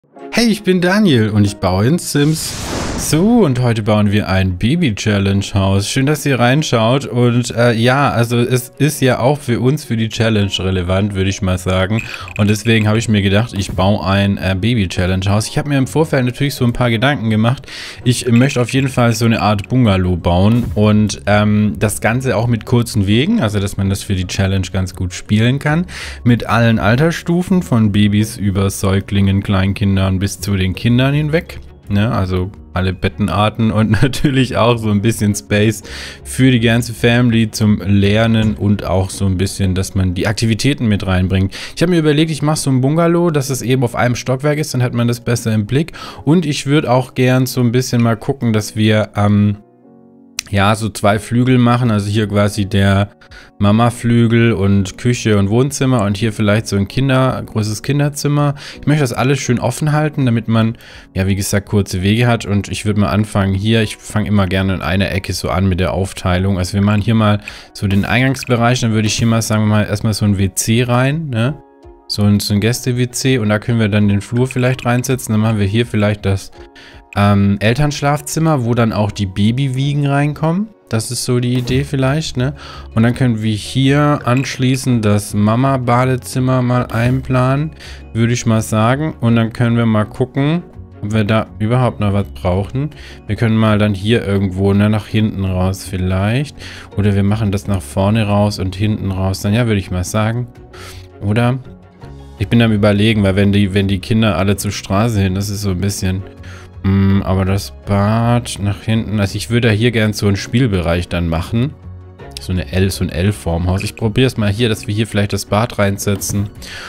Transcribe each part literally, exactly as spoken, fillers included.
Hey, ich bin Daniel und ich baue in Sims. So, und heute bauen wir ein Baby-Challenge-Haus. Schön, dass ihr reinschaut. Und äh, ja, also es ist ja auch für uns, für die Challenge relevant, würde ich mal sagen. Und deswegen habe ich mir gedacht, ich baue ein äh, Baby-Challenge-Haus. Ich habe mir im Vorfeld natürlich so ein paar Gedanken gemacht. Ich möchte auf jeden Fall so eine Art Bungalow bauen. Und ähm, das Ganze auch mit kurzen Wegen, also dass man das für die Challenge ganz gut spielen kann. Mit allen Altersstufen, von Babys über Säuglingen, Kleinkindern bis zu den Kindern hinweg. Ne, also alle Bettenarten und natürlich auch so ein bisschen Space für die ganze Family zum Lernen und auch so ein bisschen, dass man die Aktivitäten mit reinbringt. Ich habe mir überlegt, ich mache so ein Bungalow, dass es eben auf einem Stockwerk ist, dann hat man das besser im Blick. Und ich würde auch gern so ein bisschen mal gucken, dass wir ähm, ja, so zwei Flügel machen, also hier quasi der Mama-Flügel und Küche und Wohnzimmer und hier vielleicht so ein Kinder, großes Kinderzimmer. Ich möchte das alles schön offen halten, damit man, ja, wie gesagt, kurze Wege hat. Und ich würde mal anfangen hier, ich fange immer gerne in einer Ecke so an mit der Aufteilung. Also wir machen hier mal so den Eingangsbereich, dann würde ich hier mal, sagen wir mal, erstmal so ein W C rein, ne? So ein, so ein Gäste-W C und da können wir dann den Flur vielleicht reinsetzen. Dann machen wir hier vielleicht das Ähm, Elternschlafzimmer, wo dann auch die Babywiegen reinkommen. Das ist so die Idee vielleicht, ne? Und dann können wir hier anschließend das Mama-Badezimmer mal einplanen, würde ich mal sagen. Und dann können wir mal gucken, ob wir da überhaupt noch was brauchen. Wir können mal dann hier irgendwo, ne, nach hinten raus vielleicht. Oder wir machen das nach vorne raus und hinten raus. Dann ja, würde ich mal sagen. Oder? Ich bin am Überlegen, weil wenn die, wenn die Kinder alle zur Straße hin, das ist so ein bisschen... Mm, aber das Bad nach hinten, also ich würde ja hier gern so einen Spielbereich dann machen. So eine L, so ein L-Formhaus. Ich probiere es mal hier, dass wir hier vielleicht das Bad reinsetzen.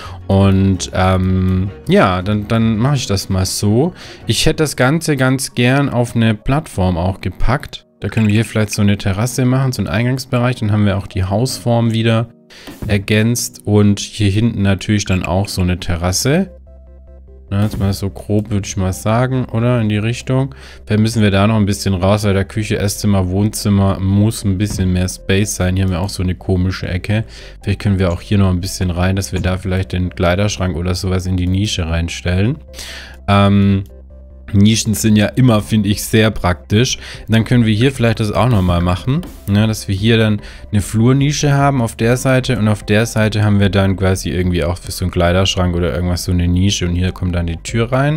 Und ähm, ja, dann, dann mache ich das mal so. Ich hätte das Ganze ganz gern auf eine Plattform auch gepackt. Da können wir hier vielleicht so eine Terrasse machen, so einen Eingangsbereich. Dann haben wir auch die Hausform wieder ergänzt. Und hier hinten natürlich dann auch so eine Terrasse. Na, jetzt mal so grob, würde ich mal sagen, oder? In die Richtung. Vielleicht müssen wir da noch ein bisschen raus, weil der Küche, Esszimmer, Wohnzimmer muss ein bisschen mehr Space sein. Hier haben wir auch so eine komische Ecke. Vielleicht können wir auch hier noch ein bisschen rein, dass wir da vielleicht den Kleiderschrank oder sowas in die Nische reinstellen. Ähm... Nischen sind ja immer, finde ich, sehr praktisch. Dann können wir hier vielleicht das auch nochmal machen, ne, dass wir hier dann eine Flurnische haben auf der Seite und auf der Seite haben wir dann quasi irgendwie auch für so einen Kleiderschrank oder irgendwas so eine Nische und hier kommt dann die Tür rein.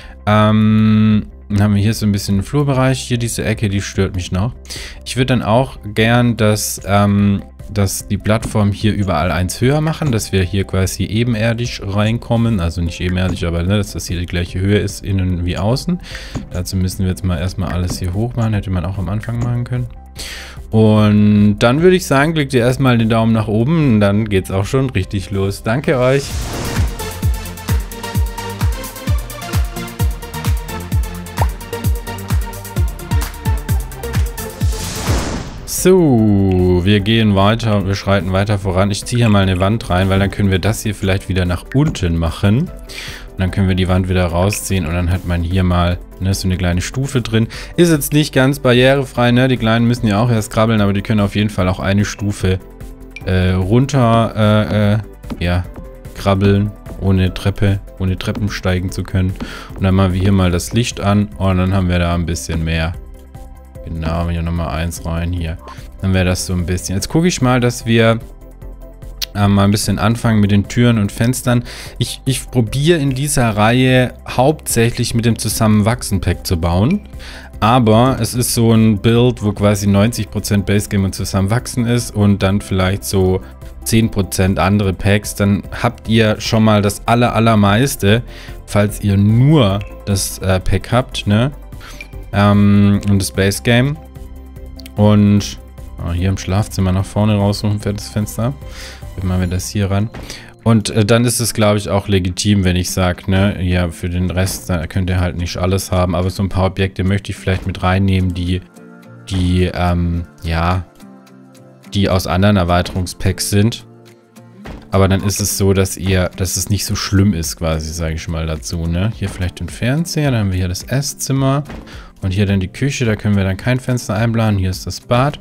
Ähm, dann haben wir hier so ein bisschen einen Flurbereich. Hier diese Ecke, die stört mich noch. Ich würde dann auch gern, dass, ähm, dass die Plattform hier überall eins höher machen, dass wir hier quasi ebenerdig reinkommen. Also nicht ebenerdig, aber ne, dass das hier die gleiche Höhe ist, innen wie außen. Dazu müssen wir jetzt mal erstmal alles hier hoch machen. Hätte man auch am Anfang machen können. Und dann würde ich sagen, klickt ihr erstmal den Daumen nach oben und dann geht es auch schon richtig los. Danke euch! So, wir gehen weiter und wir schreiten weiter voran. Ich ziehe hier mal eine Wand rein, weil dann können wir das hier vielleicht wieder nach unten machen. Und dann können wir die Wand wieder rausziehen und dann hat man hier mal, ne, so eine kleine Stufe drin. Ist jetzt nicht ganz barrierefrei, ne? Die Kleinen müssen ja auch erst krabbeln, aber die können auf jeden Fall auch eine Stufe äh, runter, äh, äh, ja, krabbeln, ohne Treppe, ohne Treppen steigen zu können. Und dann machen wir hier mal das Licht an und dann haben wir da ein bisschen mehr. Genau, hier nochmal eins rein hier. Dann wäre das so ein bisschen. Jetzt gucke ich mal, dass wir äh, mal ein bisschen anfangen mit den Türen und Fenstern. Ich, ich probiere in dieser Reihe hauptsächlich mit dem Zusammenwachsen-Pack zu bauen. Aber es ist so ein Build, wo quasi neunzig Prozent Basegame und Zusammenwachsen ist und dann vielleicht so zehn Prozent andere Packs. Dann habt ihr schon mal das aller, allermeiste, falls ihr nur das äh, Pack habt, ne? Ähm, und das Base Game. Und oh, hier im Schlafzimmer nach vorne raussuchen für das Fenster. Dann machen wir das hier ran. Und äh, dann ist es, glaube ich, auch legitim, wenn ich sage, ne, ja, für den Rest, da könnt ihr halt nicht alles haben. Aber so ein paar Objekte möchte ich vielleicht mit reinnehmen, die, die, ähm, ja, die aus anderen Erweiterungspacks sind. Aber dann ist es so, dass ihr, dass es nicht so schlimm ist, quasi, sage ich mal dazu, ne. Hier vielleicht den Fernseher, dann haben wir hier das Esszimmer. Und hier dann die Küche, da können wir dann kein Fenster einplanen. Hier ist das Bad.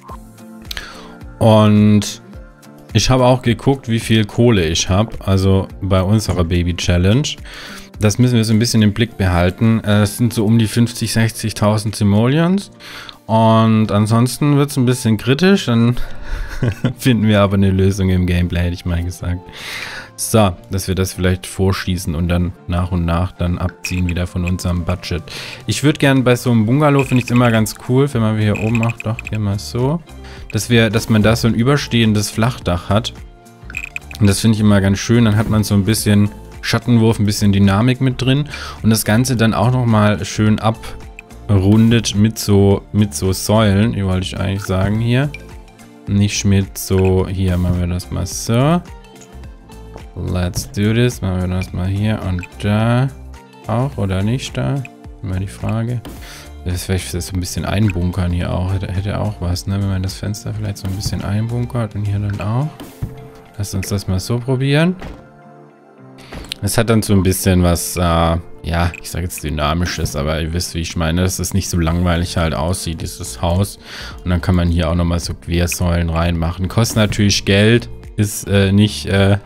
Und ich habe auch geguckt, wie viel Kohle ich habe. Also bei unserer Baby-Challenge. das müssen wir so ein bisschen im Blick behalten. Es sind so um die fünfzig, sechzigtausend Simoleons. Und ansonsten wird es ein bisschen kritisch. Dann finden wir aber eine Lösung im Gameplay, hätte ich mal gesagt. So, dass wir das vielleicht vorschießen und dann nach und nach dann abziehen wieder von unserem Budget. Ich würde gerne bei so einem Bungalow, finde ich es immer ganz cool, wenn man hier oben macht, doch, hier mal so, dass wir, dass man da so ein überstehendes Flachdach hat. Und das finde ich immer ganz schön. Dann hat man so ein bisschen Schattenwurf, ein bisschen Dynamik mit drin. Und das Ganze dann auch nochmal schön abrundet mit so, mit so Säulen, wie wollte ich eigentlich sagen hier. Nicht mit so, hier machen wir das mal so. Let's do this. Machen wir das mal hier und da auch oder nicht da? Immer die Frage. Das ist vielleicht so ein bisschen einbunkern hier auch. Hätte, hätte auch was, ne? Wenn man das Fenster vielleicht so ein bisschen einbunkert und hier dann auch. Lass uns das mal so probieren. Es hat dann so ein bisschen was, äh, ja, ich sage jetzt Dynamisches, aber ihr wisst, wie ich meine, dass es nicht so langweilig halt aussieht, dieses Haus. Und dann kann man hier auch nochmal so Quersäulen reinmachen. Kostet natürlich Geld, ist äh, nicht, äh,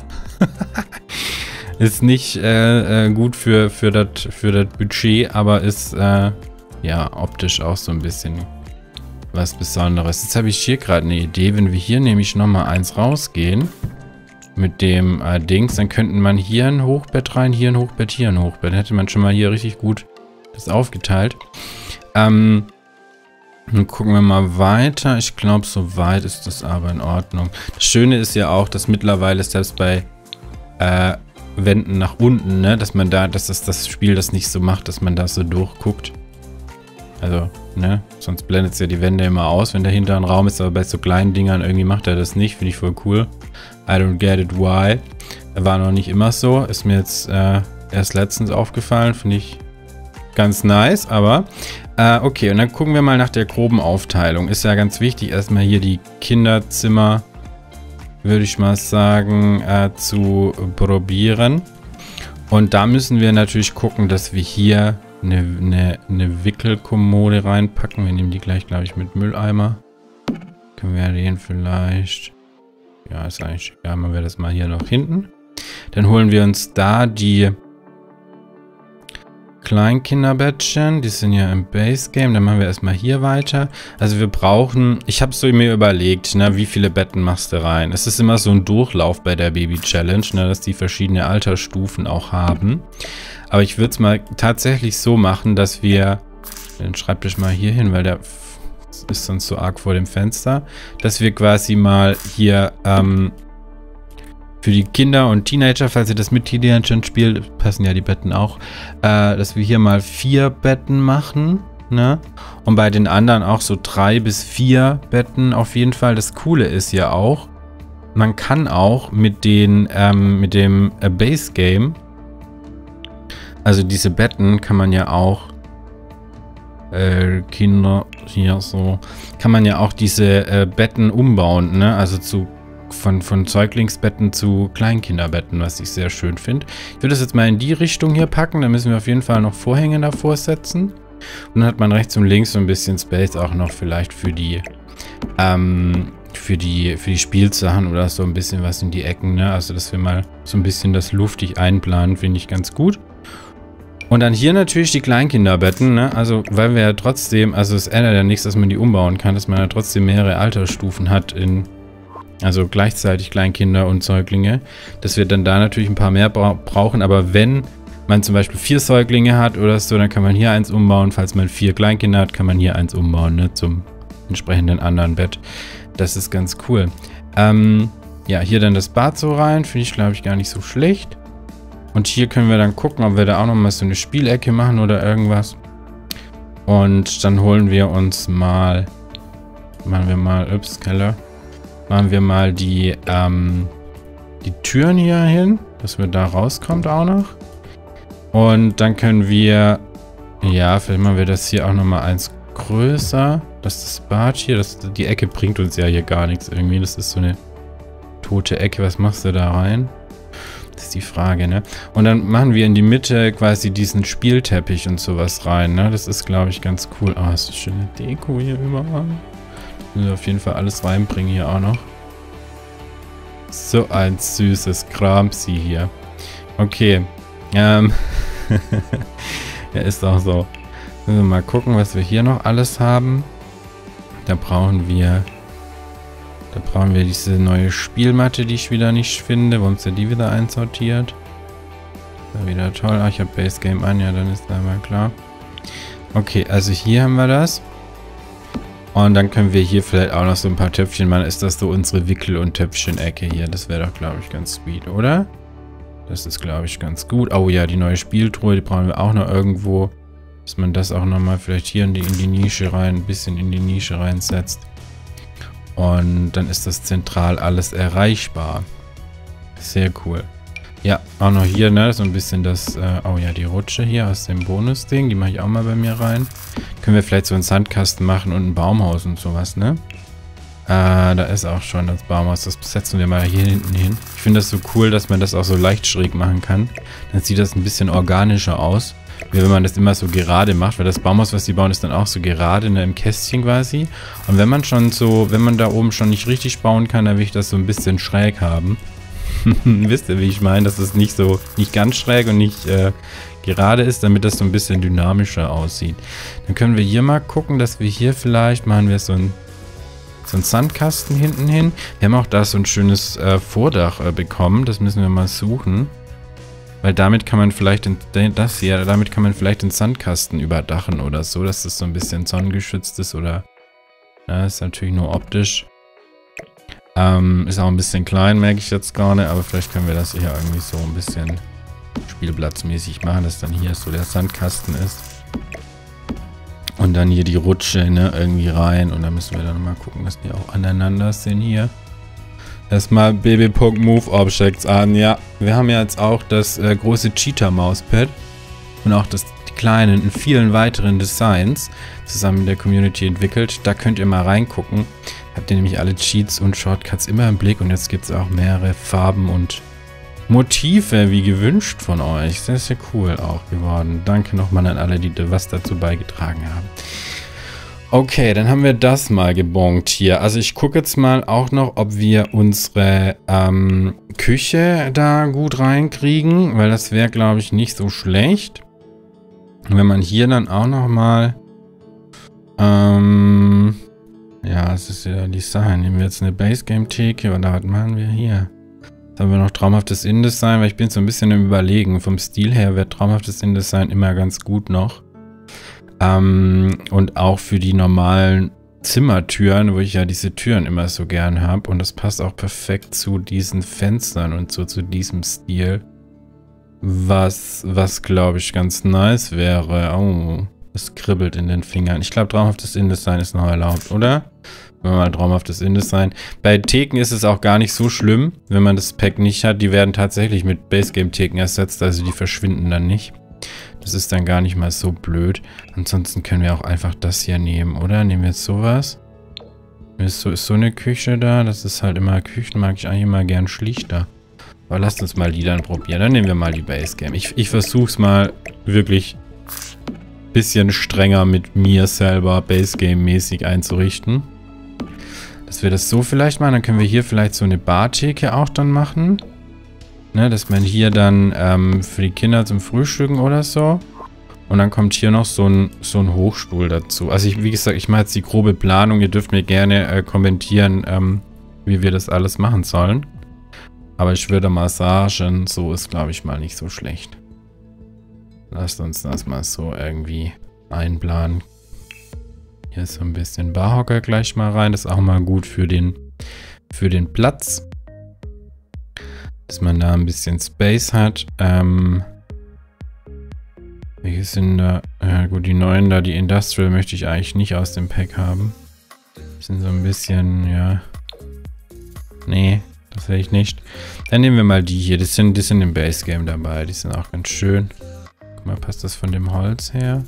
ist nicht äh, äh, gut für, für das für das Budget, aber ist, äh, ja, optisch auch so ein bisschen was Besonderes. Jetzt habe ich hier gerade eine Idee, wenn wir hier nämlich nochmal eins rausgehen, mit dem äh, Dings, dann könnten man hier ein Hochbett rein, hier ein Hochbett, hier ein Hochbett. Dann hätte man schon mal hier richtig gut das aufgeteilt. Ähm, dann gucken wir mal weiter. Ich glaube, so weit ist das aber in Ordnung. Das Schöne ist ja auch, dass mittlerweile selbst bei äh, Wänden nach unten, ne, dass man da, dass das, das Spiel das nicht so macht, dass man da so durchguckt. Also, ne, sonst blendet es ja die Wände immer aus, wenn dahinter ein Raum ist, aber bei so kleinen Dingern irgendwie macht er das nicht. Finde ich voll cool. I don't get it why. War noch nicht immer so. Ist mir jetzt äh, erst letztens aufgefallen. Finde ich ganz nice, aber äh, okay. Und dann gucken wir mal nach der groben Aufteilung. Ist ja ganz wichtig, erstmal hier die Kinderzimmer, würde ich mal sagen, äh, zu probieren. Und da müssen wir natürlich gucken, dass wir hier eine, eine, eine Wickelkommode reinpacken. Wir nehmen die gleich, glaube ich, mit Mülleimer. Können wir den vielleicht... Ja, ist eigentlich egal, machen wir das mal hier noch hinten. Dann holen wir uns da die Kleinkinderbettchen. Die sind ja im Base Game. Dann machen wir erstmal hier weiter. Also wir brauchen, ich habe so mir überlegt, ne, wie viele Betten machst du rein? Es ist immer so ein Durchlauf bei der Baby Challenge, ne, dass die verschiedene Altersstufen auch haben. Aber ich würde es mal tatsächlich so machen, dass wir, den Schreibtisch mal hier hin, weil der ist sonst so arg vor dem Fenster, dass wir quasi mal hier ähm, für die Kinder und Teenager, falls ihr das mit Teenagern spielt, passen ja die Betten auch, äh, dass wir hier mal vier Betten machen, ne? Und bei den anderen auch so drei bis vier Betten auf jeden Fall. Das Coole ist ja auch, man kann auch mit den ähm, mit dem äh, Base Game, also diese Betten kann man ja auch Äh, Kinder hier so, kann man ja auch diese äh, Betten umbauen, ne? Also zu von, von Säuglingsbetten zu Kleinkinderbetten, was ich sehr schön finde. Ich würde das jetzt mal in die Richtung hier packen, da müssen wir auf jeden Fall noch Vorhänge davor setzen. Und dann hat man rechts und links so ein bisschen Space auch noch vielleicht für die ähm, für die für die Spielsachen oder so ein bisschen was in die Ecken, ne? Also dass wir mal so ein bisschen das luftig einplanen, finde ich ganz gut. Und dann hier natürlich die Kleinkinderbetten, ne? Also, weil wir ja trotzdem, also es ändert ja nichts, dass man die umbauen kann, dass man ja trotzdem mehrere Altersstufen hat in, also gleichzeitig Kleinkinder und Säuglinge, dass wir dann da natürlich ein paar mehr bra brauchen, aber wenn man zum Beispiel vier Säuglinge hat oder so, dann kann man hier eins umbauen, falls man vier Kleinkinder hat, kann man hier eins umbauen, ne? Zum entsprechenden anderen Bett. Das ist ganz cool. Ähm, ja, hier dann das Bad so rein, finde ich, glaube ich, gar nicht so schlecht. Und hier können wir dann gucken, ob wir da auch nochmal so eine Spielecke machen oder irgendwas. Und dann holen wir uns mal, machen wir mal, ups, Keller, machen wir mal die, ähm, die Türen hier hin, dass wir da rauskommt auch noch. Und dann können wir, ja, vielleicht machen wir das hier auch nochmal eins größer. Das ist das Bad hier, das, die Ecke bringt uns ja hier gar nichts irgendwie. Das ist so eine tote Ecke, was machst du da rein? Das ist die Frage, ne? Und dann machen wir in die Mitte quasi diesen Spielteppich und sowas rein, ne? Das ist, glaube ich, ganz cool. Ah, oh, ist eine schöne Deko hier überall. Müssen wir auf jeden Fall alles reinbringen hier auch noch. So ein süßes Kramsi hier. Okay. Ähm, Ja, ist auch so. Müssen wir mal gucken, was wir hier noch alles haben. Da brauchen wir... Da brauchen wir diese neue Spielmatte, die ich wieder nicht finde. Warum ist ja die wieder einsortiert? War wieder toll. Ah, ich habe Base Game an. Ja, dann ist da mal klar. Okay, also hier haben wir das. Und dann können wir hier vielleicht auch noch so ein paar Töpfchen machen. Ist das so unsere Wickel- und Töpfchen-Ecke hier? Das wäre doch, glaube ich, ganz sweet, oder? Das ist, glaube ich, ganz gut. Oh ja, die neue Spieltruhe, die brauchen wir auch noch irgendwo. Dass man das auch nochmal vielleicht hier in die, in die Nische rein, ein bisschen in die Nische reinsetzt. Und dann ist das zentral alles erreichbar. Sehr cool. Ja, auch noch hier, ne, so ein bisschen das, äh, oh ja, die Rutsche hier aus dem Bonus-Ding, die mache ich auch mal bei mir rein. Können wir vielleicht so einen Sandkasten machen und ein Baumhaus und sowas, ne? Äh, da ist auch schon das Baumhaus, das setzen wir mal hier hinten hin. Ich finde das so cool, dass man das auch so leicht schräg machen kann. Dann sieht das ein bisschen organischer aus. Wie wenn man das immer so gerade macht, weil das Baumhaus, was die bauen, ist dann auch so gerade, ne, im Kästchen quasi. Und wenn man schon so, wenn man da oben schon nicht richtig bauen kann, dann will ich das so ein bisschen schräg haben. Wisst ihr, wie ich meine? Dass es nicht so, nicht ganz schräg und nicht äh, gerade ist, damit das so ein bisschen dynamischer aussieht. Dann können wir hier mal gucken, dass wir hier vielleicht, machen wir so ein so einen Sandkasten hinten hin. Wir haben auch da so ein schönes äh, Vordach äh, bekommen. Das müssen wir mal suchen. Weil damit kann man vielleicht, in, das hier, damit kann man vielleicht den Sandkasten überdachen oder so, dass das so ein bisschen sonnengeschützt ist oder, na, ist natürlich nur optisch. Ähm, ist auch ein bisschen klein, merke ich jetzt gar nicht, aber vielleicht können wir das hier irgendwie so ein bisschen spielplatzmäßig machen, dass dann hier so der Sandkasten ist. Und dann hier die Rutsche, ne, irgendwie rein und dann müssen wir dann mal gucken, dass die auch aneinander sind hier. Erstmal Baby.move Objects an. Ja, wir haben ja jetzt auch das äh, große Cheetah Mauspad und auch das, die kleinen in vielen weiteren Designs zusammen mit der Community entwickelt. Da könnt ihr mal reingucken. Habt ihr nämlich alle Cheats und Shortcuts immer im Blick und jetzt gibt es auch mehrere Farben und Motive wie gewünscht von euch. Sehr, sehr cool auch geworden. Danke nochmal an alle, die was dazu beigetragen haben. Okay, dann haben wir das mal gebongt hier. Also ich gucke jetzt mal auch noch, ob wir unsere ähm, Küche da gut reinkriegen, weil das wäre, glaube ich, nicht so schlecht. Und wenn man hier dann auch noch mal ähm, ja, es ist ja die Sache. Nehmen wir jetzt eine Base-Game-Theke oder was machen wir hier? Jetzt haben wir noch traumhaftes InDesign, weil ich bin so ein bisschen im Überlegen. Vom Stil her wäre traumhaftes InDesign immer ganz gut noch. Ähm, und auch für die normalen Zimmertüren, wo ich ja diese Türen immer so gern habe. Und das passt auch perfekt zu diesen Fenstern und so zu diesem Stil. Was, was glaube ich ganz nice wäre. Oh, es kribbelt in den Fingern. Ich glaube, traumhaftes InDesign ist noch erlaubt, oder? Wenn man mal traumhaftes InDesign. Bei Theken ist es auch gar nicht so schlimm, wenn man das Pack nicht hat. Die werden tatsächlich mit Base-Game-Theken ersetzt, also die verschwinden dann nicht. Das ist dann gar nicht mal so blöd. Ansonsten können wir auch einfach das hier nehmen, oder? Nehmen wir jetzt sowas. Ist so, ist so eine Küche da. Das ist halt immer, Küchen mag ich eigentlich immer gern schlichter. Aber lasst uns mal die dann probieren. Dann nehmen wir mal die Base Game. Ich, ich versuche es mal wirklich ein bisschen strenger mit mir selber Base Game mäßig einzurichten. Dass wir das so vielleicht machen. Dann können wir hier vielleicht so eine Bartheke auch dann machen. Ne, dass man hier dann ähm, für die Kinder zum Frühstücken oder so. Und dann kommt hier noch so ein, so ein Hochstuhl dazu. Also ich, wie gesagt, ich mache jetzt die grobe Planung. Ihr dürft mir gerne äh, kommentieren, ähm, wie wir das alles machen sollen. Aber ich würde mal sagen, so ist, glaube ich, mal nicht so schlecht. Lasst uns das mal so irgendwie einplanen. Hier ist so ein bisschen Barhocker gleich mal rein. Das ist auch mal gut für den, für den Platz. Dass man da ein bisschen Space hat. Ähm, welche sind da? Ja gut, die neuen da, die Industrial möchte ich eigentlich nicht aus dem Pack haben. Die sind so ein bisschen, ja. Nee, das will ich nicht. Dann nehmen wir mal die hier. Die sind, die sind im Base Game dabei. Die sind auch ganz schön. Guck mal, passt das von dem Holz her?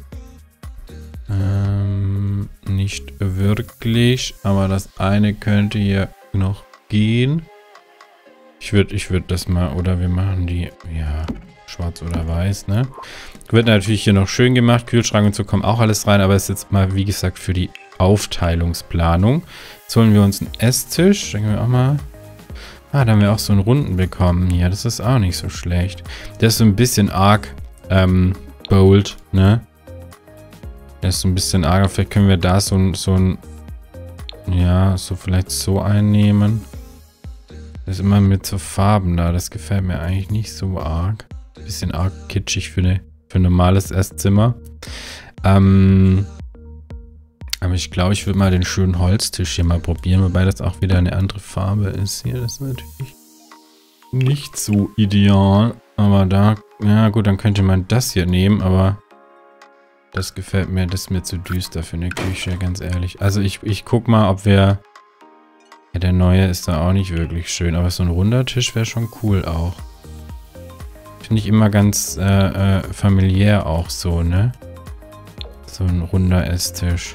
Ähm, nicht wirklich. Aber das eine könnte hier noch gehen. Ich würde ich würd das mal, oder wir machen die, ja, schwarz oder weiß, ne? Wird natürlich hier noch schön gemacht, Kühlschrank und so kommt auch alles rein, aber es ist jetzt mal, wie gesagt, für die Aufteilungsplanung. Jetzt holen wir uns einen Esstisch, denken wir auch mal. Ah, da haben wir auch so einen runden bekommen hier, das ist auch nicht so schlecht. Der ist so ein bisschen arg ähm, bold, ne? Der ist ein bisschen arger. Vielleicht können wir da so ein, so ein, ja, so vielleicht so einnehmen. Das ist immer mit so Farben da. Das gefällt mir eigentlich nicht so arg. Bisschen arg kitschig für, eine, für ein normales Esszimmer. Ähm, aber ich glaube, ich würde mal den schönen Holztisch hier mal probieren, wobei das auch wieder eine andere Farbe ist hier. Das ist natürlich nicht so ideal. Aber da, ja gut, dann könnte man das hier nehmen, aber das gefällt mir, das ist mir zu düster für eine Küche, ganz ehrlich. Also ich, ich guck mal, ob wir... Ja, der neue ist da auch nicht wirklich schön, aber so ein runder Tisch wäre schon cool auch. Finde ich immer ganz äh, äh, familiär auch so, ne? So ein runder Esstisch.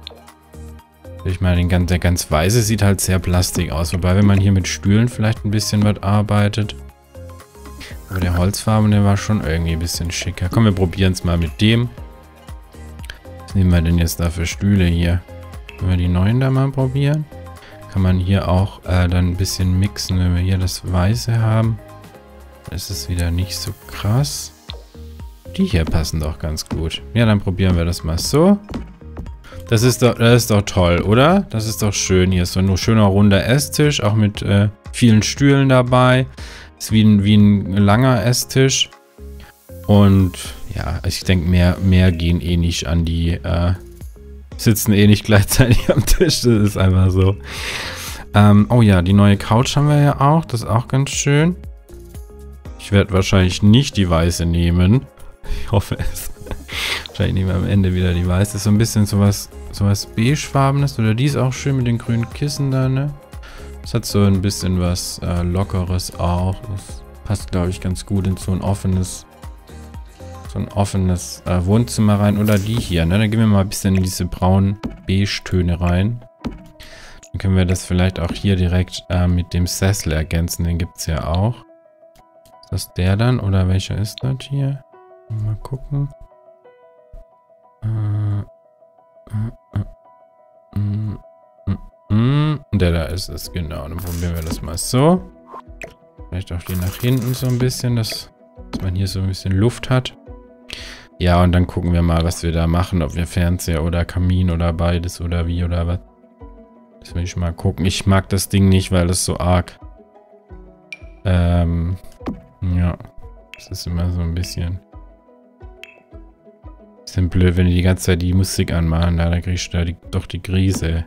Ich meine, den ganz, der ganz weiße sieht halt sehr plastik aus. Wobei, wenn man hier mit Stühlen vielleicht ein bisschen was arbeitet. Aber der Holzfarben, der war schon irgendwie ein bisschen schicker. Komm, wir probieren es mal mit dem. Was nehmen wir denn jetzt da für Stühle hier? Wollen wir die neuen da mal probieren? Kann man hier auch äh, dann ein bisschen mixen, wenn wir hier das Weiße haben. Das ist wieder nicht so krass. Die hier passen doch ganz gut. Ja, dann probieren wir das mal so. Das ist doch, das ist doch toll, oder? Das ist doch schön. Hier ist so ein schöner runder Esstisch, auch mit äh, vielen Stühlen dabei. Ist wie ein, wie ein langer Esstisch. Und ja, ich denke, mehr, mehr gehen eh nicht an die... Äh, sitzen eh nicht gleichzeitig am Tisch. Das ist einfach so. Ähm, oh ja, die neue Couch haben wir ja auch. Das ist auch ganz schön. Ich werde wahrscheinlich nicht die weiße nehmen. Ich hoffe es. Wahrscheinlich nehmen wir am Ende wieder die weiße. Das ist so ein bisschen sowas, sowas beigefarbenes. Oder die ist auch schön mit den grünen Kissen da, ne? Das hat so ein bisschen was äh, Lockeres auch. Das passt, glaube ich, ganz gut in so ein offenes so ein offenes äh, Wohnzimmer rein. Oder die hier, ne? Dann gehen wir mal ein bisschen in diese braunen Beige-Töne rein. Dann können wir das vielleicht auch hier direkt äh, mit dem Sessel ergänzen. Den gibt es ja auch. Ist das der dann? Oder welcher ist das hier? Mal gucken. Äh, äh, äh, mm, mm, mm. Der da ist es, genau. Dann probieren wir das mal so. Vielleicht auch die nach hinten so ein bisschen, dass, dass man hier so ein bisschen Luft hat. Ja, und dann gucken wir mal, was wir da machen. Ob wir Fernseher oder Kamin oder beides oder wie oder was. Das will ich mal gucken. Ich mag das Ding nicht, weil es so arg... Ähm... Ja. Das ist immer so ein bisschen... Bisschen blöd, wenn die die ganze Zeit die Musik anmachen. Da, da kriegst du da die, doch die Krise.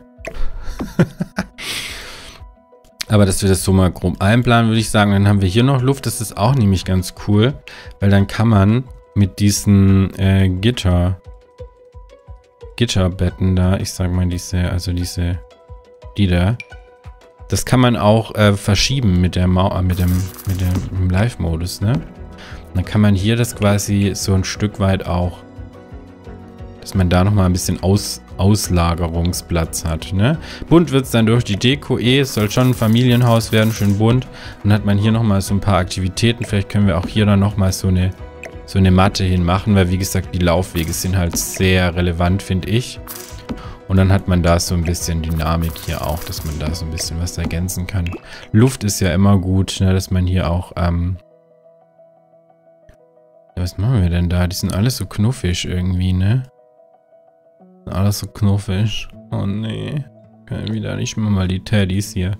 Aber dass wir das so mal grob einplanen, würde ich sagen. Dann haben wir hier noch Luft. Das ist auch nämlich ganz cool. Weil dann kann man mit diesen äh, Gitter... Gitterbetten da, ich sag mal diese, also diese... Die da. Das kann man auch äh, verschieben mit der Mau mit dem, mit dem Live-Modus, ne? Und dann kann man hier das quasi so ein Stück weit auch, dass man da nochmal ein bisschen Aus, Auslagerungsplatz hat, ne? Bunt wird es dann durch die Deko eh. Es soll schon ein Familienhaus werden, schön bunt. Dann hat man hier nochmal so ein paar Aktivitäten. Vielleicht können wir auch hier dann nochmal so eine, so eine Matte hinmachen, weil wie gesagt, die Laufwege sind halt sehr relevant, finde ich. Und dann hat man da so ein bisschen Dynamik hier auch, dass man da so ein bisschen was ergänzen kann. Luft ist ja immer gut, ne, dass man hier auch, ähm... ja, was machen wir denn da? Die sind alles so knuffig irgendwie, ne? Alles so knuffig. Oh nee. Können wieder nicht mehr mal die Teddys hier.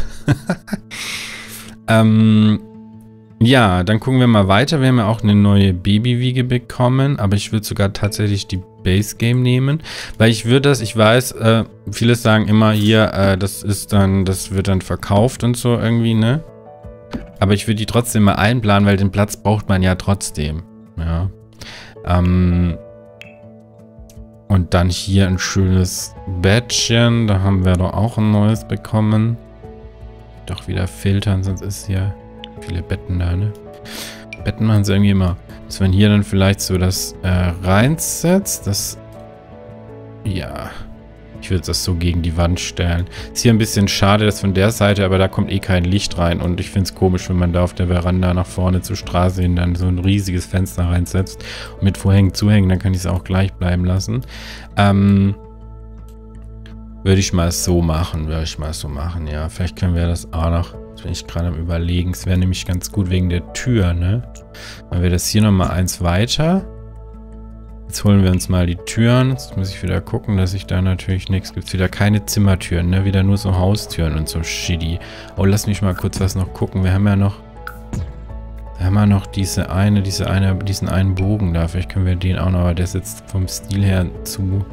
ähm... Ja, dann gucken wir mal weiter. Wir haben ja auch eine neue Babywiege bekommen, aber ich würde sogar tatsächlich die Base Game nehmen, weil ich würde das, ich weiß, äh, viele sagen immer hier, äh, das ist dann, das wird dann verkauft und so irgendwie, ne? Aber ich würde die trotzdem mal einplanen, weil den Platz braucht man ja trotzdem, ja. Ähm, und dann hier ein schönes Bettchen, da haben wir doch auch ein neues bekommen. Doch wieder filtern, sonst ist hier viele Betten da, ne? Betten machen sie irgendwie immer. Dass man hier dann vielleicht so das äh, reinsetzt. Das... Ja. Ich würde das so gegen die Wand stellen. Ist hier ein bisschen schade, dass von der Seite, aber da kommt eh kein Licht rein. Und ich finde es komisch, wenn man da auf der Veranda nach vorne zur Straße hin dann so ein riesiges Fenster reinsetzt. Und mit Vorhängen zuhängen, dann kann ich es auch gleich bleiben lassen. Ähm... Würde ich mal so machen, würde ich mal so machen, ja. Vielleicht können wir das auch noch, das bin ich gerade am Überlegen. Es wäre nämlich ganz gut wegen der Tür, ne? Dann wäre das hier nochmal eins weiter. Jetzt holen wir uns mal die Türen. Jetzt muss ich wieder gucken, dass ich da natürlich nichts... Gibt es wieder keine Zimmertüren, ne? Wieder nur so Haustüren und so shitty. Oh, lass mich mal kurz was noch gucken. Wir haben ja noch... Wir haben ja noch diese eine, diese eine, diesen einen Bogen da. Vielleicht können wir den auch noch, aber der ist jetzt vom Stil her zu...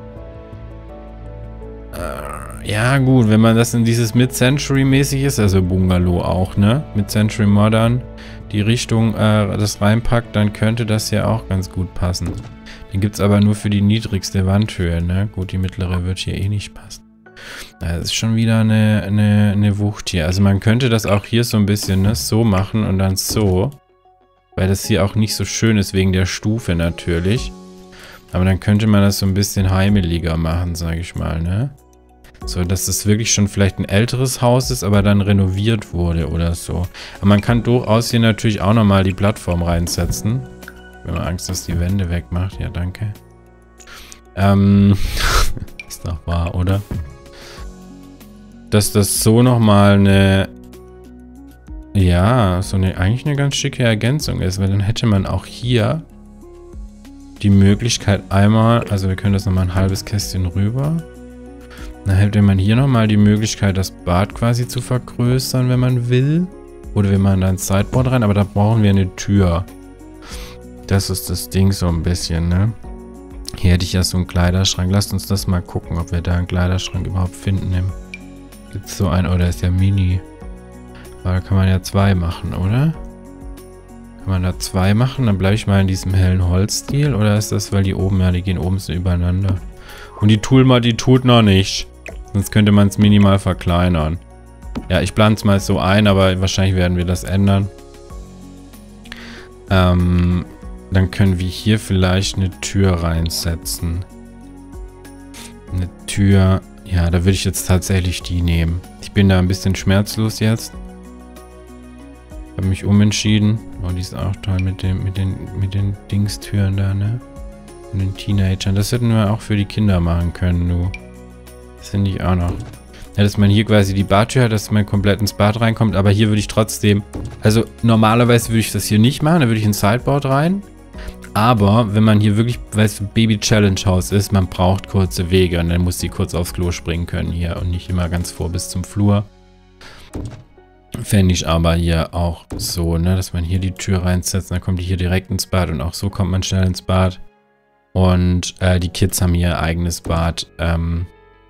Äh, ja gut, wenn man das in dieses Mid-Century-mäßig ist, also Bungalow auch, ne? Mid-Century Modern, die Richtung äh, das reinpackt, dann könnte das ja auch ganz gut passen. Den gibt es aber nur für die niedrigste Wandhöhe, ne? Gut, die mittlere wird hier eh nicht passen. Das ist schon wieder eine, eine, eine Wucht hier. Also man könnte das auch hier so ein bisschen, ne, so machen und dann so. Weil das hier auch nicht so schön ist, wegen der Stufe natürlich. Aber dann könnte man das so ein bisschen heimeliger machen, sage ich mal, ne? So, dass das wirklich schon vielleicht ein älteres Haus ist, aber dann renoviert wurde oder so. Aber man kann durchaus hier natürlich auch nochmal die Plattform reinsetzen. Wenn man Angst, dass die Wände wegmacht. Ja, danke. Ähm, ist doch wahr, oder? Dass das so nochmal eine... Ja, so eine eigentlich eine ganz schicke Ergänzung ist. Weil dann hätte man auch hier die Möglichkeit einmal... Also wir können das nochmal ein halbes Kästchen rüber... Dann hätte man hier nochmal die Möglichkeit, das Bad quasi zu vergrößern, wenn man will. Oder wir machen da ein Sideboard rein, aber da brauchen wir eine Tür. Das ist das Ding so ein bisschen, ne? Hier hätte ich ja so einen Kleiderschrank. Lasst uns das mal gucken, ob wir da einen Kleiderschrank überhaupt finden. Gibt es so einen, oder ist der mini? Aber da kann man ja zwei machen, oder? Kann man da zwei machen? Dann bleibe ich mal in diesem hellen Holzstil. Oder ist das, weil die oben, ja, die gehen oben so übereinander. Und die Toolma, die tut noch nicht. Sonst könnte man es minimal verkleinern. Ja, ich plane es mal so ein, aber wahrscheinlich werden wir das ändern. Ähm, dann können wir hier vielleicht eine Tür reinsetzen. Eine Tür. Ja, da würde ich jetzt tatsächlich die nehmen. Ich bin da ein bisschen schmerzlos jetzt. Habe mich umentschieden. Oh, die ist auch toll mit, dem, mit, den, mit den Dingstüren da, ne? Und den Teenagern. Das hätten wir auch für die Kinder machen können, du. Das finde ich auch noch. Ja, dass man hier quasi die Badtür hat, dass man komplett ins Bad reinkommt. Aber hier würde ich trotzdem... Also normalerweise würde ich das hier nicht machen. Da würde ich ein Sideboard rein. Aber wenn man hier wirklich, weil es ein Baby-Challenge-Haus ist, man braucht kurze Wege. Und dann muss sie kurz aufs Klo springen können hier. Und nicht immer ganz vor bis zum Flur. Fände ich aber hier auch so, ne? Dass man hier die Tür reinsetzt. Dann kommt die hier direkt ins Bad. Und auch so kommt man schnell ins Bad. Und äh, die Kids haben hier ihr eigenes Bad. Ähm...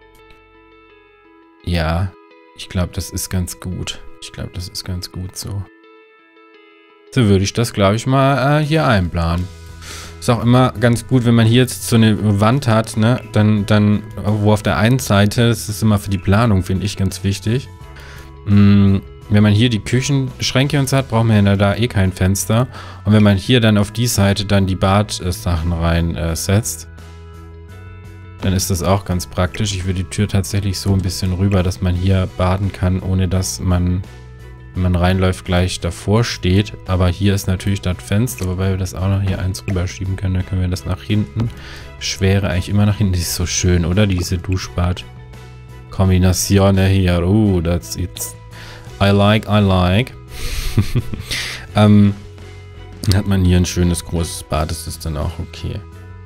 Ja, ich glaube, das ist ganz gut. Ich glaube, das ist ganz gut so. So würde ich das, glaube ich, mal äh, hier einplanen. Ist auch immer ganz gut, wenn man hier jetzt so eine Wand hat, ne? Dann, dann, wo auf der einen Seite, das ist immer für die Planung, finde ich, ganz wichtig. Mh, wenn man hier die Küchenschränke und so hat, braucht man ja da eh kein Fenster. Und wenn man hier dann auf die Seite dann die Badsachen reinsetzt, dann ist das auch ganz praktisch. Ich würde die Tür tatsächlich so ein bisschen rüber, dass man hier baden kann, ohne dass man, wenn man reinläuft, gleich davor steht. Aber hier ist natürlich das Fenster, wobei wir das auch noch hier eins rüberschieben können. Dann können wir das nach hinten. Schwere eigentlich immer nach hinten. Die ist so schön, oder? Diese Duschbad-Kombination hier. Oh, that's it. I like, I like. ähm, dann hat man hier ein schönes, großes Bad. Das ist dann auch okay.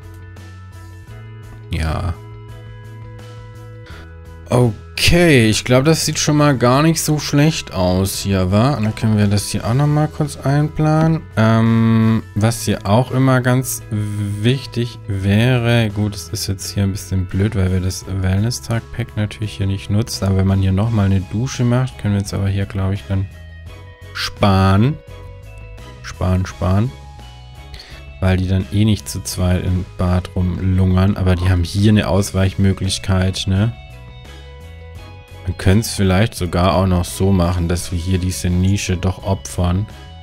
Ja. Okay, ich glaube, das sieht schon mal gar nicht so schlecht aus hier, wa? Und dann können wir das hier auch nochmal kurz einplanen. Ähm, was hier auch immer ganz wichtig wäre, gut, es ist jetzt hier ein bisschen blöd, weil wir das Wellness-Tag-Pack natürlich hier nicht nutzen, aber wenn man hier nochmal eine Dusche macht, können wir jetzt aber hier, glaube ich, dann sparen. Sparen, sparen. Weil die dann eh nicht zu zweit im Bad rumlungern. Aber die haben hier eine Ausweichmöglichkeit, ne? Man könnte es vielleicht sogar auch noch so machen, dass wir hier diese Nische doch opfern.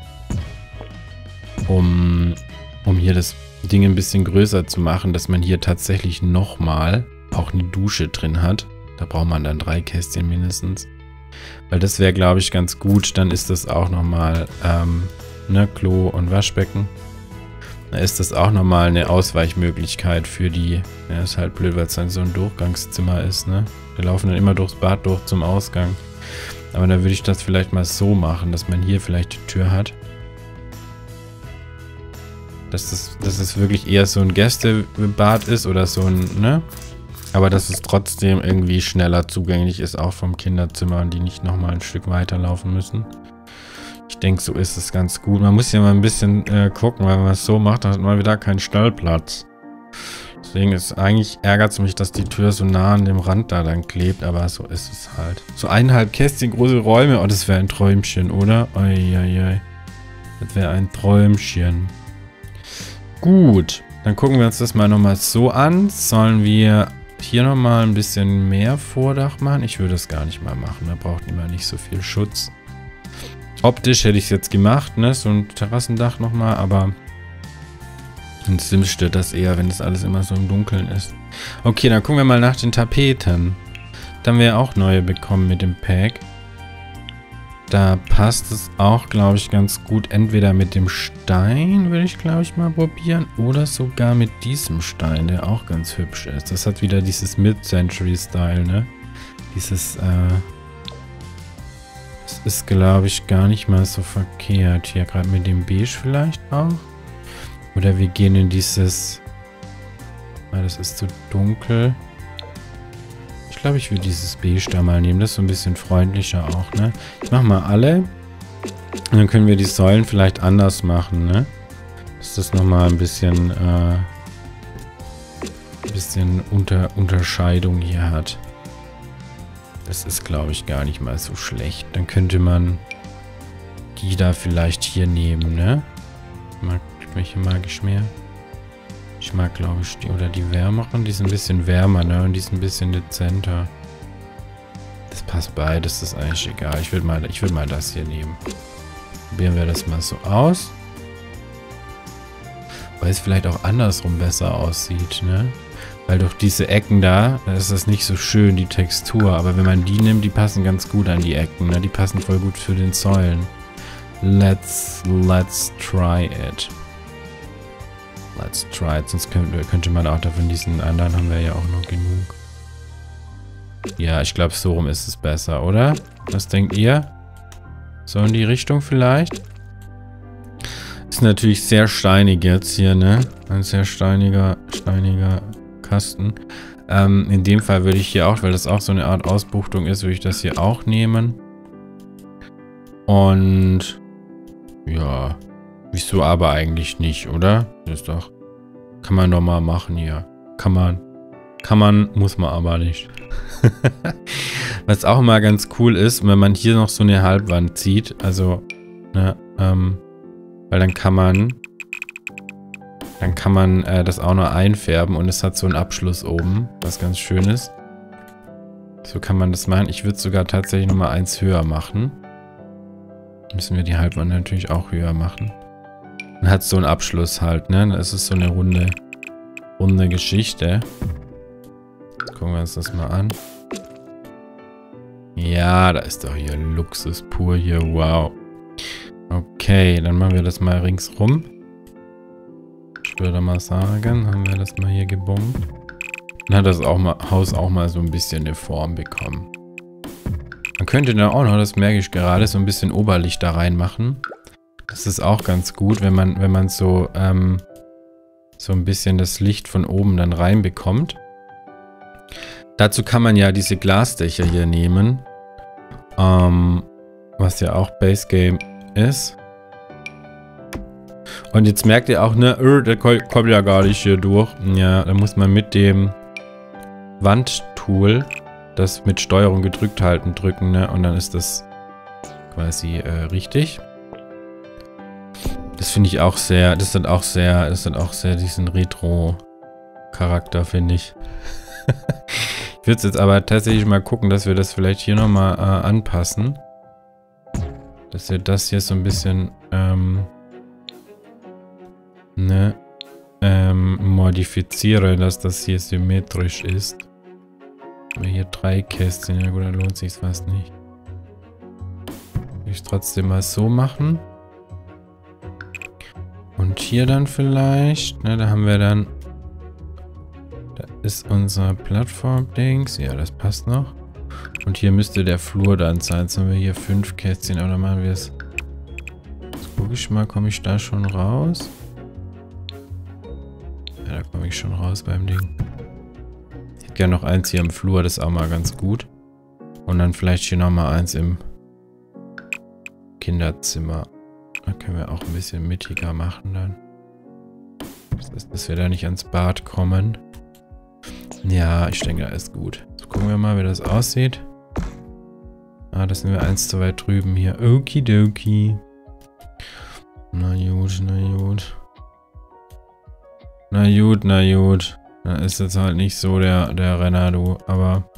Um, um hier das Ding ein bisschen größer zu machen, dass man hier tatsächlich nochmal auch eine Dusche drin hat. Da braucht man dann drei Kästchen mindestens. Weil das wäre, glaube ich, ganz gut. Dann ist das auch nochmal, ähm, ne, Klo und Waschbecken. Da ist das auch nochmal eine Ausweichmöglichkeit für die... Ja, ist halt blöd, weil es dann so ein Durchgangszimmer ist, ne? Wir laufen dann immer durchs Bad durch zum Ausgang. Aber dann würde ich das vielleicht mal so machen, dass man hier vielleicht die Tür hat. Dass das, dass es wirklich eher so ein Gästebad ist oder so ein, ne? Aber dass es trotzdem irgendwie schneller zugänglich ist, auch vom Kinderzimmer, und die nicht nochmal ein Stück weiterlaufen müssen. Ich denke, so ist es ganz gut. Man muss ja mal ein bisschen äh, gucken, weil wenn man es so macht, dann hat man wieder keinen Stellplatz. Deswegen ist eigentlich, ärgert es mich, dass die Tür so nah an dem Rand da dann klebt, aber so ist es halt. So eineinhalb Kästchen große Räume, oh, das wäre ein Träumchen, oder? Eieiei. Das wäre ein Träumchen. Gut, dann gucken wir uns das mal nochmal so an. Sollen wir hier nochmal ein bisschen mehr Vordach machen? Ich würde es gar nicht mal machen, da braucht immer nicht so viel Schutz. Optisch hätte ich es jetzt gemacht, ne? So ein Terrassendach nochmal, aber in Sims stört das eher, wenn das alles immer so im Dunkeln ist. Okay, dann gucken wir mal nach den Tapeten. Da haben wir auch neue bekommen mit dem Pack. Da passt es auch, glaube ich, ganz gut. Entweder mit dem Stein, würde ich, glaube ich, mal probieren. Oder sogar mit diesem Stein, der auch ganz hübsch ist. Das hat wieder dieses Mid-Century-Style, ne? Dieses, äh... das ist, glaube ich, gar nicht mal so verkehrt. Hier gerade mit dem Beige vielleicht auch. Oder wir gehen in dieses... Ah, das ist zu dunkel. Ich glaube, ich will dieses Beige da mal nehmen. Das ist so ein bisschen freundlicher auch, ne? Ich mache mal alle. Und dann können wir die Säulen vielleicht anders machen, ne? Dass das nochmal ein bisschen, äh, ein bisschen Unter Unterscheidung hier hat. Das ist, glaube ich, gar nicht mal so schlecht. Dann könnte man die da vielleicht hier nehmen, ne? Mag, welche mag ich mehr? Ich mag, glaube ich, die oder die wärmeren. Die sind ein bisschen wärmer, ne? Und die sind ein bisschen dezenter. Das passt beides, das ist eigentlich egal. Ich würde mal, ich würde mal das hier nehmen. Probieren wir das mal so aus. Weil es vielleicht auch andersrum besser aussieht, ne? Weil durch diese Ecken da, da ist das nicht so schön, die Textur. Aber wenn man die nimmt, die passen ganz gut an die Ecken, ne? Die passen voll gut für den Säulen. Let's, let's try it. Let's try it. Sonst könnte, könnte man auch davon diesen anderen haben wir ja auch noch genug. Ja, ich glaube, so rum ist es besser, oder? Was denkt ihr? So in die Richtung vielleicht? Ist natürlich sehr steinig jetzt hier, ne? Ein sehr steiniger, steiniger Kasten. Ähm, in dem Fall würde ich hier auch, weil das auch so eine Art Ausbuchtung ist, würde ich das hier auch nehmen. Und ja, wieso aber eigentlich nicht, oder? Das ist doch, kann man doch mal machen hier. Kann man, kann man, muss man aber nicht. Was auch immer ganz cool ist, wenn man hier noch so eine Halbwand zieht, also, ne, ähm, weil dann kann man, dann kann man äh, das auch noch einfärben und es hat so einen Abschluss oben, was ganz schön ist. So kann man das machen. Ich würde sogar tatsächlich nochmal eins höher machen. Müssen wir die Halbwand natürlich auch höher machen. Dann hat es so einen Abschluss halt, ne? Das ist so eine runde, runde Geschichte. Gucken wir uns das mal an. Ja, da ist doch hier Luxus pur hier, wow. Okay, dann machen wir das mal ringsrum. Ich würde mal sagen, haben wir das mal hier gebombt. Dann hat das auch mal, Haus auch mal so ein bisschen eine Form bekommen. Man könnte dann auch noch, das merke ich gerade, so ein bisschen Oberlicht da reinmachen. Das ist auch ganz gut, wenn man, wenn man so, ähm, so ein bisschen das Licht von oben dann reinbekommt. Dazu kann man ja diese Glasdächer hier nehmen. Ähm, was ja auch Base Game ist. Und jetzt merkt ihr auch, ne, uh, der kommt ja gar nicht hier durch. Ja, da muss man mit dem Wandtool das mit Steuerung gedrückt halten drücken, ne, und dann ist das quasi äh, richtig. Das finde ich auch sehr, das hat auch sehr, das hat auch sehr diesen Retro-Charakter, finde ich. Ich würde jetzt aber tatsächlich mal gucken, dass wir das vielleicht hier nochmal äh, anpassen. Dass wir das hier so ein bisschen, ähm, ne, ähm, modifizieren, dass das hier symmetrisch ist. Aber hier drei Kästchen, ja gut, dann lohnt sich fast nicht. Will ich trotzdem mal so machen. Und hier dann vielleicht. Ne, da haben wir dann... Da ist unser Plattform-Dings. Ja, das passt noch. Und hier müsste der Flur dann sein. Jetzt haben wir hier fünf Kästchen. Aber dann machen wir es... Jetzt gucke ich mal, komme ich da schon raus? Ja, da komme ich schon raus beim Ding. Ich hätte gerne noch eins hier im Flur. Das ist auch mal ganz gut. Und dann vielleicht hier nochmal eins im Kinderzimmer. Da können wir auch ein bisschen mittiger machen dann. Das ist, dass wir da nicht ans Bad kommen. Ja, ich denke, da ist gut. So, gucken wir mal, wie das aussieht. Ah, das sind wir eins zu weit drüben hier. Okidoki. Na gut, na gut. Na gut, na gut. Da ist jetzt halt nicht so der, der Renner, du. Aber...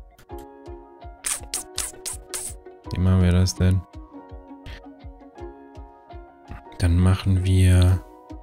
Wie machen wir das denn? Dann machen wir...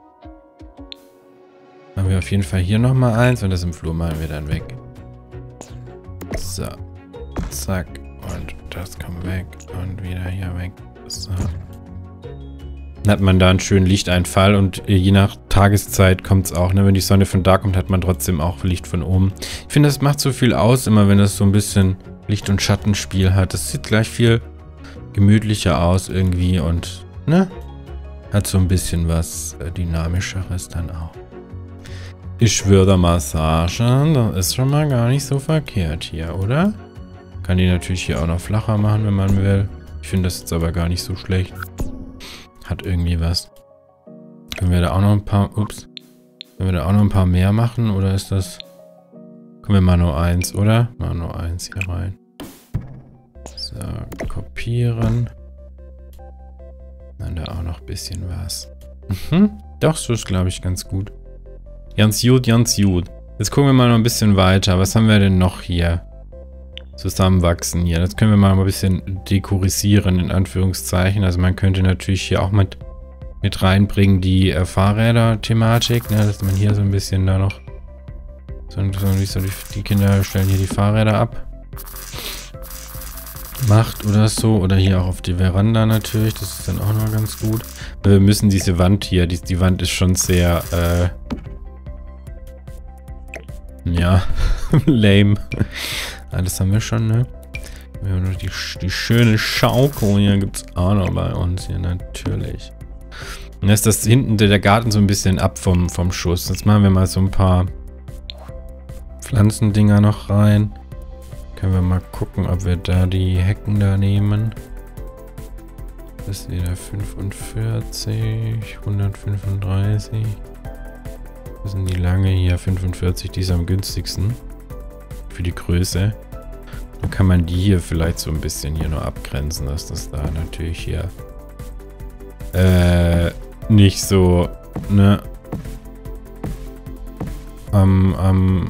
Machen wir auf jeden Fall hier nochmal eins und das im Flur machen wir dann weg. So. Zack. Und das kommt weg. Und wieder hier weg. So. Dann hat man da einen schönen Lichteinfall und je nach Tageszeit kommt es auch, ne? Wenn die Sonne von da kommt, hat man trotzdem auch Licht von oben. Ich finde, das macht so viel aus, immer wenn das so ein bisschen Licht- und Schattenspiel hat. Das sieht gleich viel gemütlicher aus irgendwie und, ne? Hat so ein bisschen was äh, Dynamischeres dann auch. Ich würde mal sagen, das ist schon mal gar nicht so verkehrt hier, oder? Kann die natürlich hier auch noch flacher machen, wenn man will. Ich finde das jetzt aber gar nicht so schlecht. Hat irgendwie was. Können wir da auch noch ein paar... Ups. Können wir da auch noch ein paar mehr machen, oder ist das... Können wir mal nur eins, oder? Mal nur eins hier rein. So, kopieren. Dann da auch noch ein bisschen was. Mhm. Doch, so ist, glaube ich, ganz gut. Ganz gut, ganz gut. Jetzt gucken wir mal noch ein bisschen weiter. Was haben wir denn noch hier? Zusammenwachsen hier. Das können wir mal ein bisschen dekorisieren, in Anführungszeichen. Also man könnte natürlich hier auch mit, mit reinbringen die äh, Fahrräder-Thematik, ne? Dass man hier so ein bisschen da noch... So, so, so die, die Kinder stellen hier die Fahrräder ab. Macht oder so. Oder hier auch auf die Veranda natürlich. Das ist dann auch noch ganz gut. Wir müssen diese Wand hier, die, die Wand ist schon sehr... Äh, ja, lame. Alles haben wir schon, ne? Wir haben noch die, die schöne Schaukel. Hier gibt es auch noch bei uns hier, natürlich. Und jetzt ist das hinten der Garten so ein bisschen ab vom, vom Schuss. Jetzt machen wir mal so ein paar Pflanzendinger noch rein. Können wir mal gucken, ob wir da die Hecken da nehmen. Das ist wieder fünfundvierzig, hundertfünfunddreißig. Das sind die lange hier, fünfundvierzig, die ist am günstigsten. Für die Größe. Dann kann man die hier vielleicht so ein bisschen hier nur abgrenzen, dass das da natürlich hier äh, nicht so, ne, am, am,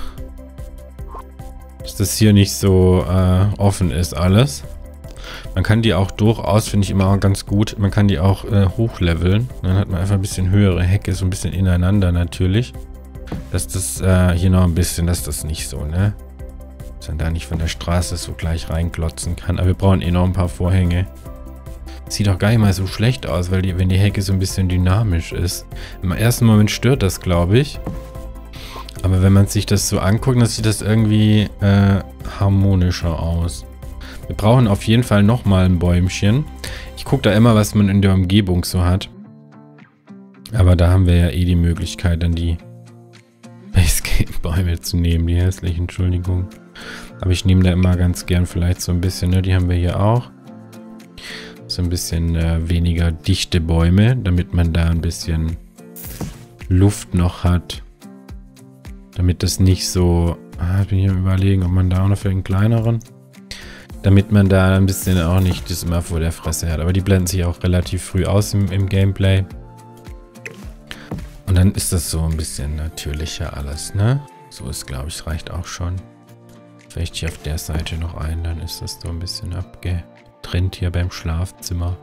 dass das hier nicht so äh, offen ist alles. Man kann die auch durchaus, finde ich immer auch ganz gut, man kann die auch äh, hochleveln. Dann hat man einfach ein bisschen höhere Hecke, so ein bisschen ineinander natürlich. Dass das äh, hier noch ein bisschen, dass das nicht so, ne? Dass man da nicht von der Straße so gleich reinklotzen kann. Aber wir brauchen eh noch ein paar Vorhänge. Sieht auch gar nicht mal so schlecht aus, weil die, wenn die Hecke so ein bisschen dynamisch ist. Im ersten Moment stört das, glaube ich. Aber wenn man sich das so anguckt, dann sieht das irgendwie äh, harmonischer aus. Wir brauchen auf jeden Fall nochmal ein Bäumchen. Ich gucke da immer, was man in der Umgebung so hat. Aber da haben wir ja eh die Möglichkeit, dann die Basecamp-Bäume zu nehmen. Die hässlichen, Entschuldigung. Aber ich nehme da immer ganz gern vielleicht so ein bisschen, ne? Die haben wir hier auch. So ein bisschen äh, weniger dichte Bäume, damit man da ein bisschen Luft noch hat. Damit das nicht so... Ah, ich bin hier überlegen, ob man da auch noch für einen kleineren... Damit man da ein bisschen auch nicht das immer vor der Fresse hat. Aber die blenden sich auch relativ früh aus im, im Gameplay. Und dann ist das so ein bisschen natürlicher alles, ne? So ist, glaube ich, reicht auch schon. Vielleicht hier auf der Seite noch ein, dann ist das so ein bisschen abgetrennt hier beim Schlafzimmer.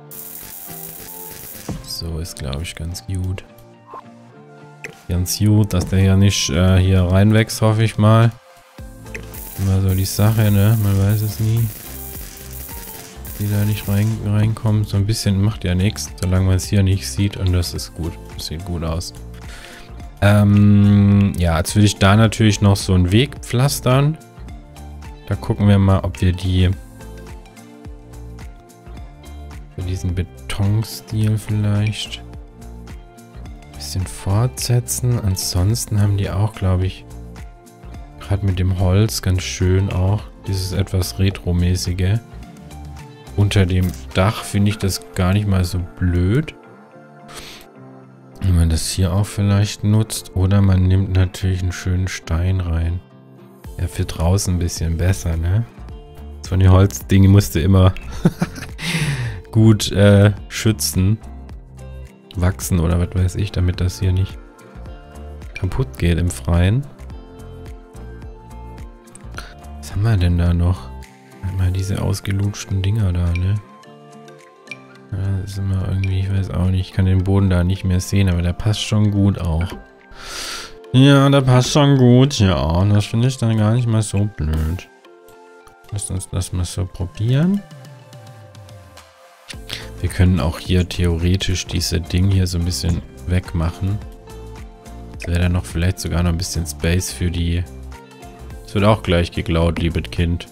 So ist, glaube ich, ganz gut. Ganz gut, dass der hier nicht äh, hier reinwächst, hoffe ich mal. Immer so die Sache, ne? Man weiß es nie. die da nicht rein, reinkommen. So ein bisschen macht ja nichts, solange man es hier nicht sieht. Und das ist gut. Das sieht gut aus. Ähm, ja, jetzt würde ich da natürlich noch so einen Weg pflastern. Da gucken wir mal, ob wir die für diesen Betonstil vielleicht ein bisschen fortsetzen. Ansonsten haben die auch, glaube ich, gerade mit dem Holz ganz schön auch dieses etwas Retro-mäßige. Unter dem Dach finde ich das gar nicht mal so blöd. Wenn man das hier auch vielleicht nutzt. Oder man nimmt natürlich einen schönen Stein rein. Ja, für draußen ein bisschen besser, ne? So eine Holzdinge musst du immer gut äh, schützen. Wachsen oder was weiß ich, damit das hier nicht kaputt geht im Freien. Was haben wir denn da noch? Einmal diese ausgelutschten Dinger da, ne? Ja, das ist immer irgendwie, ich weiß auch nicht, ich kann den Boden da nicht mehr sehen, aber der passt schon gut auch. Ja, der passt schon gut, ja. Das finde ich dann gar nicht mal so blöd. Lass uns das mal so probieren. Wir können auch hier theoretisch diese Ding hier so ein bisschen wegmachen. Das wäre dann noch vielleicht sogar noch ein bisschen Space für die... Das wird auch gleich geklaut, liebes Kind.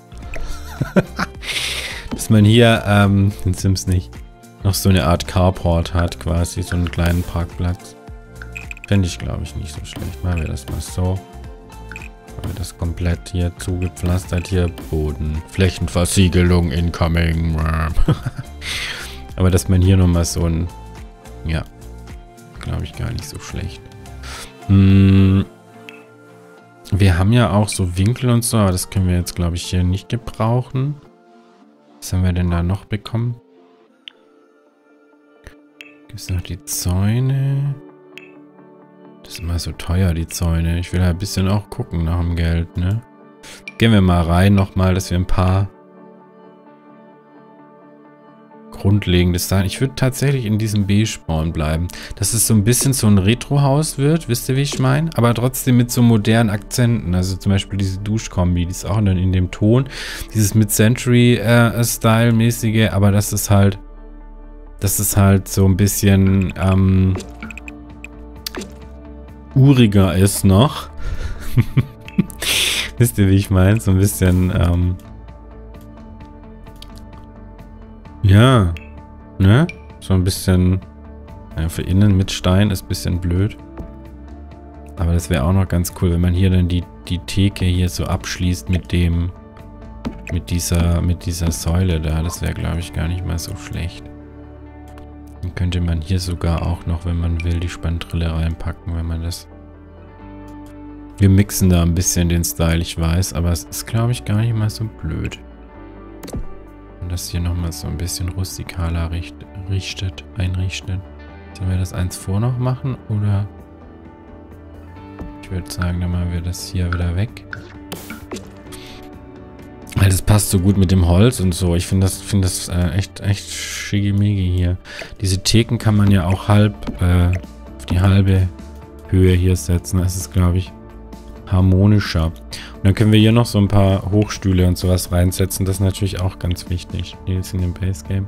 Dass man hier, ähm, in Sims nicht, noch so eine Art Carport hat, quasi, so einen kleinen Parkplatz. Fände ich, glaube ich, nicht so schlecht. Machen wir das mal so. Machen wir das komplett hier zugepflastert, hier Boden. Flächenversiegelung incoming. Aber dass man hier nochmal so ein, ja, glaube ich, gar nicht so schlecht. Hm. Wir haben ja auch so Winkel und so, aber das können wir jetzt, glaube ich, hier nicht gebrauchen. Was haben wir denn da noch bekommen? Gibt es noch die Zäune? Das ist immer so teuer, die Zäune. Ich will halt ein bisschen auch gucken nach dem Geld, ne? Gehen wir mal rein nochmal, dass wir ein paar Grundlegendes sagen. Ich würde tatsächlich in diesem Beige-Braun bleiben. Dass es so ein bisschen so ein Retro-Haus wird, wisst ihr, wie ich meine? Aber trotzdem mit so modernen Akzenten. Also zum Beispiel diese Duschkombi, die ist auch dann in dem Ton. Dieses Mid-Century-Style-mäßige, aber das ist halt, das ist halt so ein bisschen ähm, uriger ist noch. Wisst ihr, wie ich meine? So ein bisschen, ähm, ja, ne? So ein bisschen, ja, für innen mit Stein ist ein bisschen blöd. Aber das wäre auch noch ganz cool, wenn man hier dann die, die Theke hier so abschließt mit dem, mit dieser, mit dieser Säule da. Das wäre, glaube ich, gar nicht mal so schlecht. Dann könnte man hier sogar auch noch, wenn man will, die Spanntrille reinpacken, wenn man das... Wir mixen da ein bisschen den Style, ich weiß, aber es ist, glaube ich, gar nicht mal so blöd. Und das hier nochmal so ein bisschen rustikaler richt, richtet, einrichtet. Sollen wir das eins vor noch machen, oder? Ich würde sagen, dann machen wir das hier wieder weg. Weil das passt so gut mit dem Holz und so. Ich finde das, find das äh, echt, echt schickimicki hier. Diese Theken kann man ja auch halb äh, auf die halbe Höhe hier setzen. Das ist, glaube ich, harmonischer. Und dann können wir hier noch so ein paar Hochstühle und sowas reinsetzen. Das ist natürlich auch ganz wichtig. Die jetzt in dem Base Game.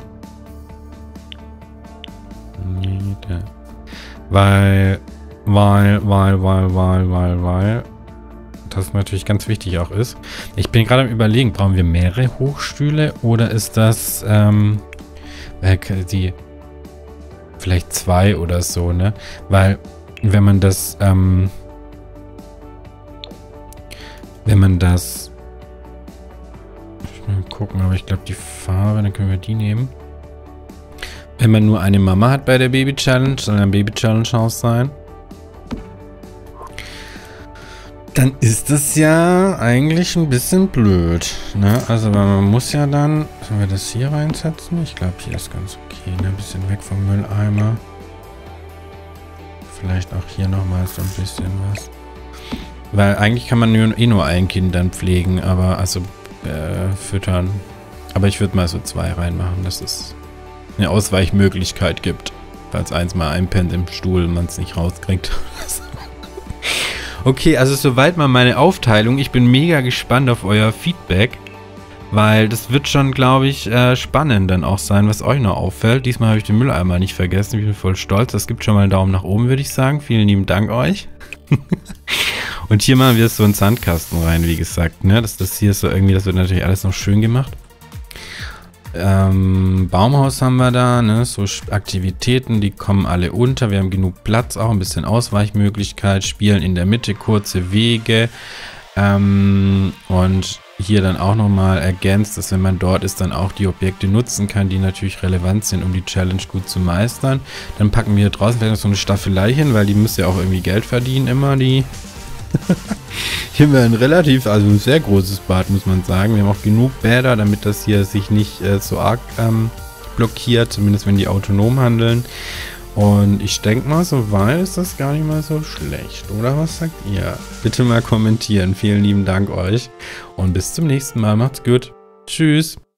Weil, weil, weil, weil, weil, weil, weil. Das natürlich ganz wichtig auch ist. Ich bin gerade am Überlegen, brauchen wir mehrere Hochstühle oder ist das, ähm, äh, die, vielleicht zwei oder so, ne? Weil, wenn man das, ähm, wenn man das, ich will mal gucken, aber ich glaube die Farbe, dann können wir die nehmen. Wenn man nur eine Mama hat bei der Baby Challenge, soll ein Baby Challenge Haus sein. Dann ist das ja eigentlich ein bisschen blöd, ne? Also man muss ja dann, sollen wir das hier reinsetzen? Ich glaube, hier ist ganz okay, ne? Ein bisschen weg vom Mülleimer. Vielleicht auch hier nochmal so ein bisschen was. Weil eigentlich kann man nur, eh nur ein Kind dann pflegen, aber also äh, füttern. Aber ich würde mal so zwei reinmachen, dass es eine Ausweichmöglichkeit gibt. Falls eins mal einpennt im Stuhl und man es nicht rauskriegt. Okay, also soweit mal meine Aufteilung. Ich bin mega gespannt auf euer Feedback. Weil das wird schon, glaube ich, äh, spannend dann auch sein, was euch noch auffällt. Diesmal habe ich den Mülleimer nicht vergessen. Ich bin voll stolz. Das gibt schon mal einen Daumen nach oben, würde ich sagen. Vielen lieben Dank euch. Und hier machen wir so einen Sandkasten rein, wie gesagt. Ne? Das, das hier ist so irgendwie, das wird natürlich alles noch schön gemacht. Ähm, Baumhaus haben wir da, ne? So Aktivitäten, die kommen alle unter. Wir haben genug Platz, auch ein bisschen Ausweichmöglichkeit. Spielen in der Mitte, kurze Wege. Ähm, und hier dann auch nochmal ergänzt, dass wenn man dort ist, dann auch die Objekte nutzen kann, die natürlich relevant sind, um die Challenge gut zu meistern. Dann packen wir hier draußen vielleicht noch so eine Staffelei hin, weil die muss ja auch irgendwie Geld verdienen immer, die... Hier haben wir ein relativ, also ein sehr großes Bad, muss man sagen. Wir haben auch genug Bäder, damit das hier sich nicht äh, so arg ähm, blockiert, zumindest wenn die autonom handeln. Und ich denke mal, so weit ist das gar nicht mal so schlecht, oder was sagt ihr? Bitte mal kommentieren. Vielen lieben Dank euch und bis zum nächsten Mal. Macht's gut. Tschüss.